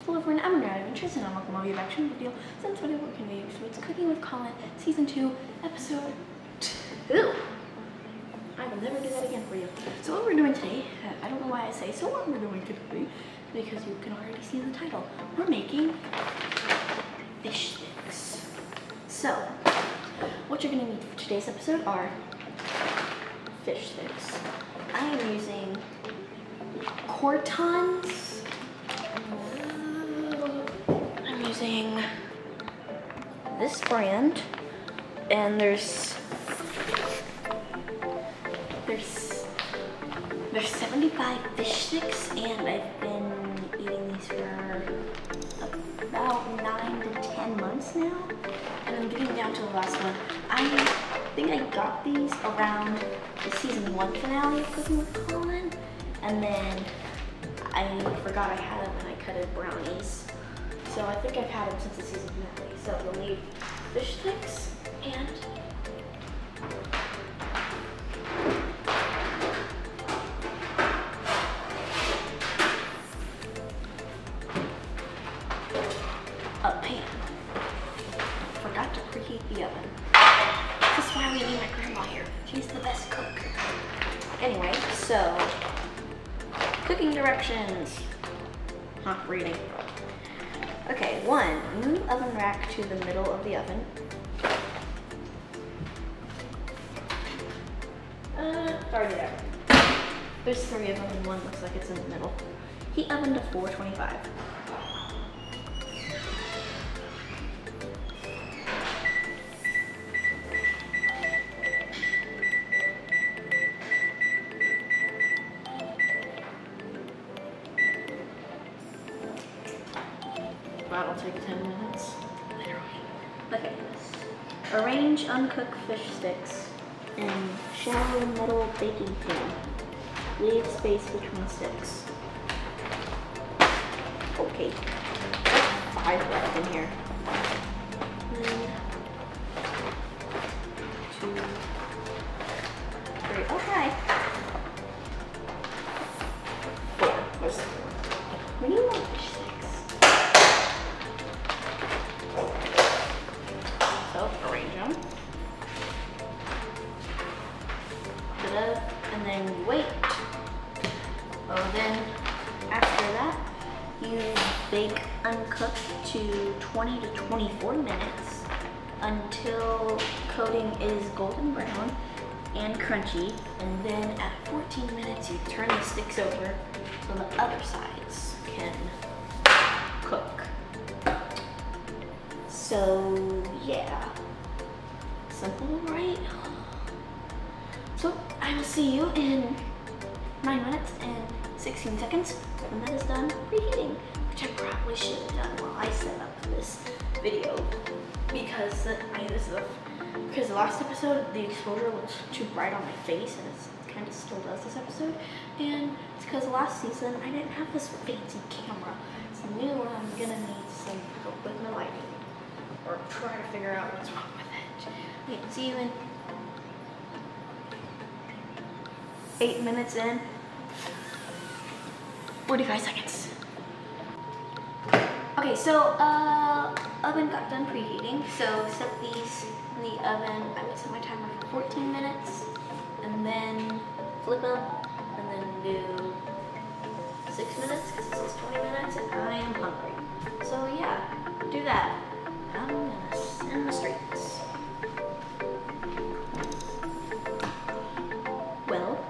full of random adventures and unlock more action video since video work can be used. So it's Cooking with Colin, Season 2, Episode 2. I will never do that again for you. So what we're doing today, I don't know why I say so what we're doing today, because you can already see the title. We're making fish sticks. So, what you're going to need for today's episode are fish sticks. I am using Cortons. I'm using this brand, and there's 75 fish sticks, and I've been eating these for about 9 to 10 months now, and I'm getting down to the last one. I think I got these around the season 1 finale of Cooking with Colin, and then I forgot I had them and I cut brownies. So I think I've had them since the season finale. So you'll need fish sticks and a pan. Forgot to preheat the oven. This is why we need my grandma here. She's the best cook. Anyway, so cooking directions. Reading. Okay, 1. Move oven rack to the middle of the oven. Already there. There's 3 of them and 1 looks like it's in the middle. Heat oven to 425. That'll take 10 minutes. Literally. Okay. Arrange uncooked fish sticks in shallow metal baking pan. Leave space between sticks. Okay. 5 left in here. 1, 2, 3. Okay. 4. Where's 4? We need more fish sticks. So arrange them. And then you wait. Oh, then after that, you bake uncooked to 20 to 24 minutes until coating is golden brown and crunchy. And then at 14 minutes, you turn the sticks over so the other sides can cook. So yeah, simple, right? So I will see you in 9 minutes and 16 seconds when that is done preheating, which I probably should have done while I set up this video, because because the last episode the exposure was too bright on my face, and it kind of still does this episode, and it's because last season I didn't have this fancy camera. It's a new one. I'm gonna need some help with my lighting, or try to figure out what's wrong with it. Okay, see you in 8 minutes in 45 seconds. Okay, so oven got done preheating, so set these in the oven. I would set my timer for 14 minutes, and then flip them, and then do 6 minutes, because this is 20 minutes, and I am hungry. So yeah, do that. I'm gonna send the streets. Well,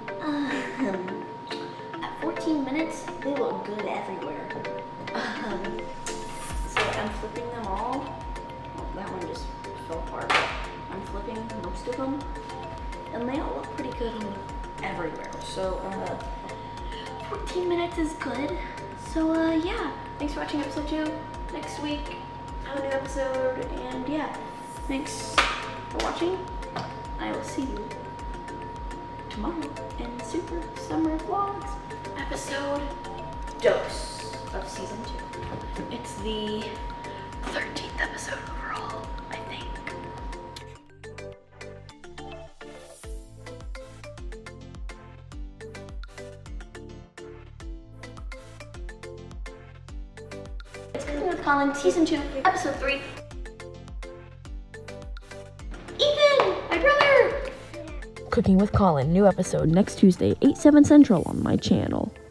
at 14 minutes, they look good everywhere. So I'm flipping them all. Well, that one just fell apart. I'm flipping most of them, and they all look pretty good on everywhere. So 14 minutes is good. So yeah, thanks for watching episode 2. Next week, I have a new episode, and yeah, thanks for watching. I will see you tomorrow in Super Summer Vlogs episode dose of season 2. It's the 13th episode overall, I think. with Colin, Season 2, Episode 3. Ethan, my brother! Cooking with Colin, new episode next Tuesday, 8/7 Central on my channel.